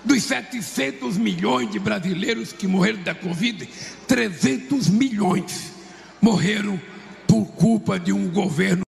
Dos 700 milhões de brasileiros que morreram da Covid, 300 milhões morreram por culpa de um governo